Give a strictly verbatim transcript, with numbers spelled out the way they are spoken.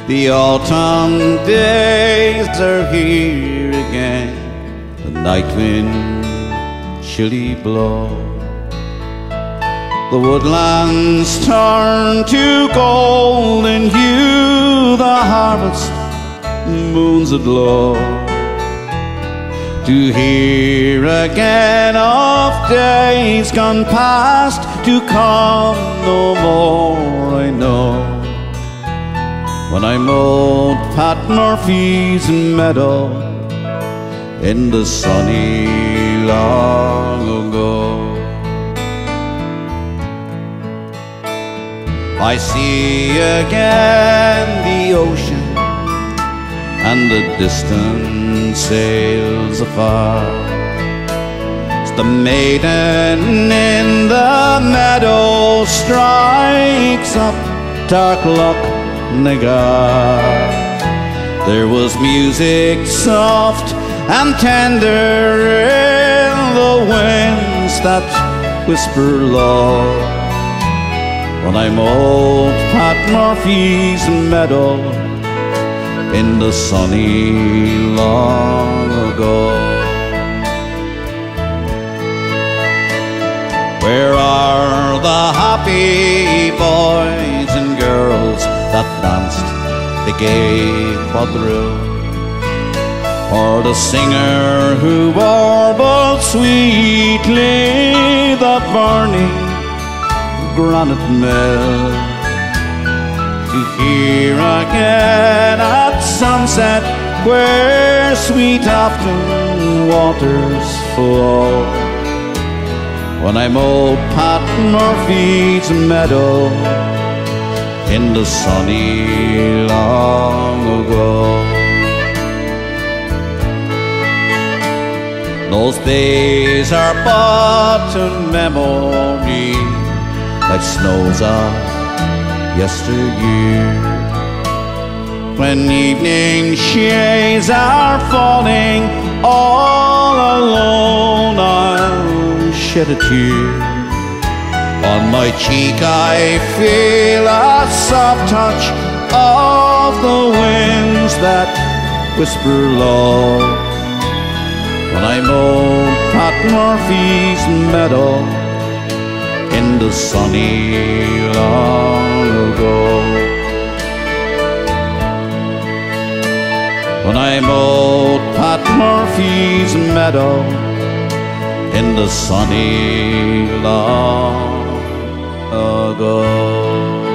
The autumn days are here again, the night wind chilly blow. The woodlands turn to golden hue, the harvest moons aglow. To hear again of days gone past, to come no more I know. When I mowed Pat Murphy's meadow in the sunny long ago. I see again the ocean and the distant sails afar. As the maiden in the meadow strikes up dark Loch Nagar. There was music soft and tender in the winds that whisper low. When I mowed Pat Murphy's meadow in the sunny long ago. Where are the happy boys and girls that danced the gay quadrille? Or the singer who warbled sweetly that burning granite mill? To hear again at sunset where sweet afton waters flow. When I mowed Pat Murphy's meadow in the sunny long ago. Those days are but a memory, like snows of yesteryear. When evening shades are falling, all alone I'll shed a tear. On my cheek I feel a soft touch of the winds that whisper low. When I mowed Pat Murphy's meadow in the sunny long ago. When I mowed Pat Murphy's meadow in the sunny long ago.